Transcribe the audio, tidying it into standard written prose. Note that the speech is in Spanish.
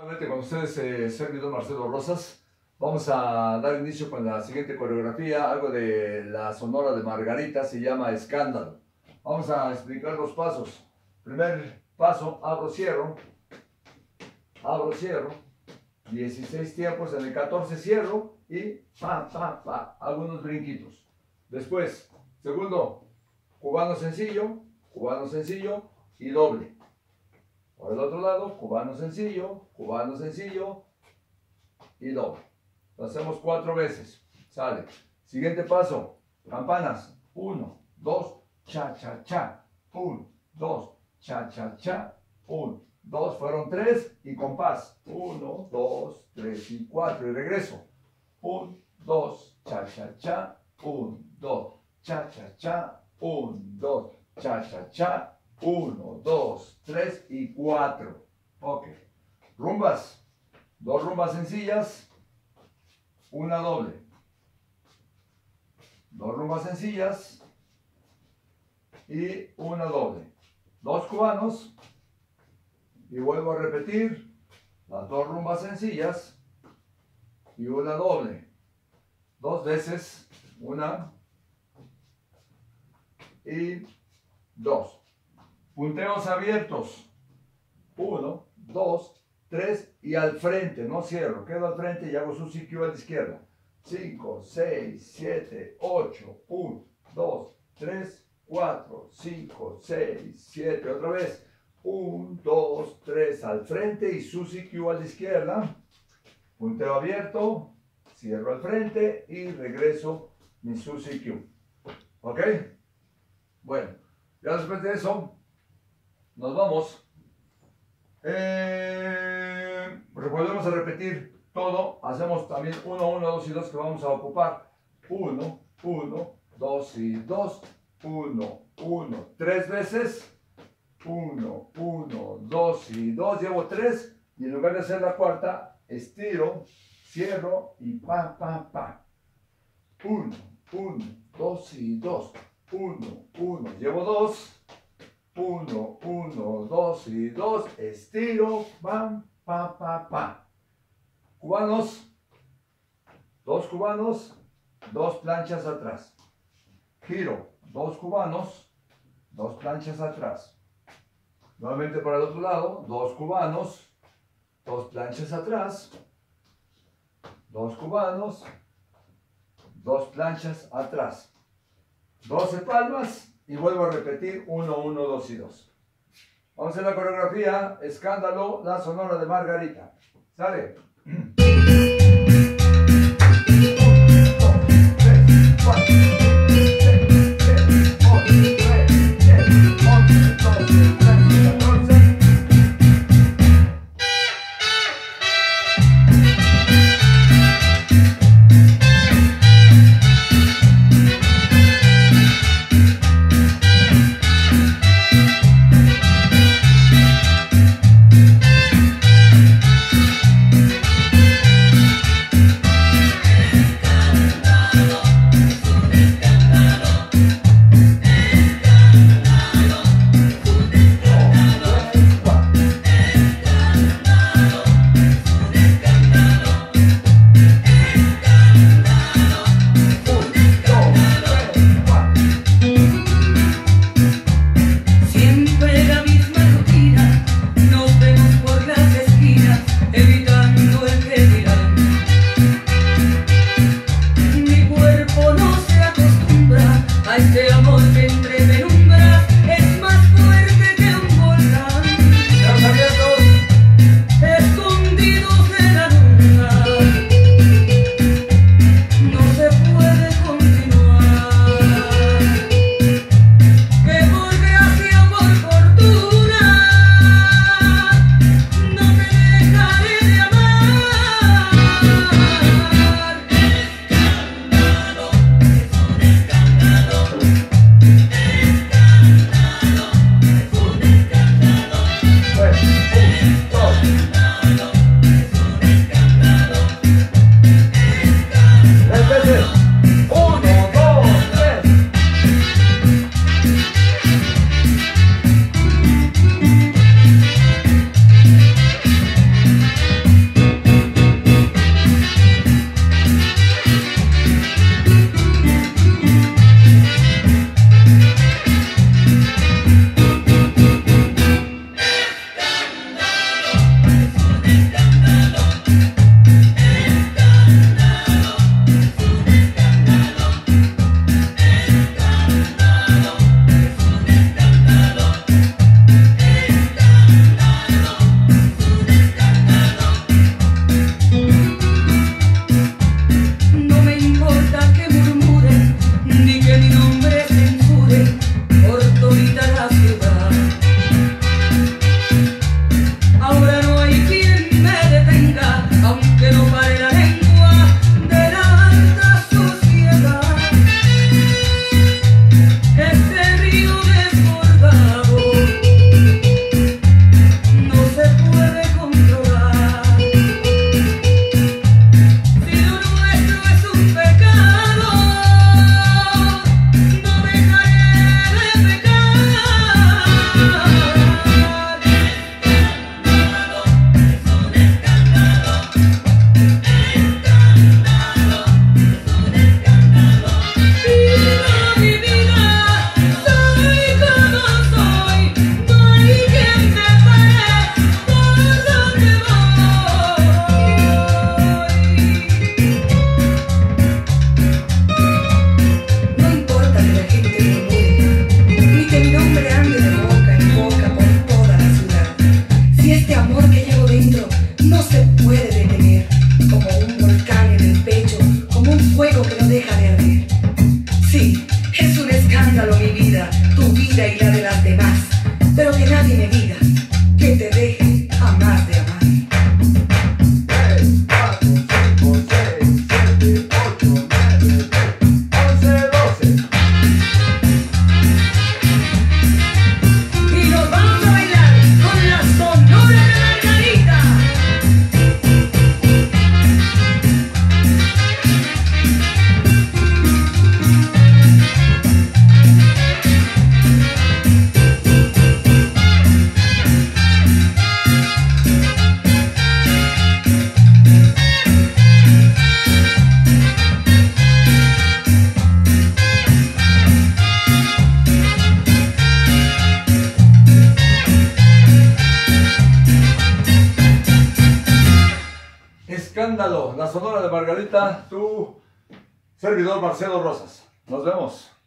Nuevamente con ustedes, servidor Marcelo Rosas. Vamos a dar inicio con la siguiente coreografía, algo de la Sonora de Margarita, se llama Escándalo. Vamos a explicar los pasos. Primer paso, abro, cierro, 16 tiempos, en el 14 cierro y hago unos brinquitos. Después, segundo, cubano sencillo y doble. Por el otro lado, cubano sencillo y doble. Lo hacemos 4 veces. Sale. Siguiente paso. Campanas. 1, 2, cha, cha, cha. 1, 2, cha, cha, cha. 1, 2, fueron 3 y compás. 1, 2, 3 y 4 y regreso. 1, 2, cha, cha, cha. 1, 2, cha, cha, cha. 1, 2, cha, cha, cha. 1, 2, 3 y 4. Ok. Rumbas. 2 rumbas sencillas. Una doble. 2 rumbas sencillas. Y una doble. 2 cubanos. Y vuelvo a repetir. Las 2 rumbas sencillas. Y una doble. 2 veces. 1 y 2. Punteos abiertos. 1, 2, 3 y al frente. No cierro. Quedo al frente y hago su CQ a la izquierda. 5, 6, 7, 8. 1, 2, 3, 4, 5, 6, 7. Otra vez. 1, 2, 3 al frente y su CQ a la izquierda. Punteo abierto. Cierro al frente y regreso mi su CQ. ¿Ok? Bueno, ya después de eso nos vamos. Volvemos a repetir todo. Hacemos también 1, 1, 2 y 2 que vamos a ocupar. 1, 1, 2 y 2. 1, 1, 3 veces. 1, 1, 2 y 2. Llevo 3 y en lugar de hacer la cuarta, estiro, cierro y pa. 1, 1, 2 y 2. 1, 1. Llevo 2. 1, 1, 2 y 2, estiro, pa. Cubanos, 2 cubanos, 2 planchas atrás. Giro, 2 cubanos, 2 planchas atrás. Nuevamente para el otro lado, 2 cubanos, 2 planchas atrás. 2 cubanos, 2 planchas atrás. 12 palmas. Y vuelvo a repetir 1, 1, 2 y 2. Vamos a hacer la coreografía Escándalo, la Sonora de Margarita. ¿Sale? 1, 2, 3, 4, 5, 6, 7, 8, 9, 10, 11, 12, 13, 14. escándalo, la Sonora de Margarita, tu servidor Marcelo Rosas. Nos vemos.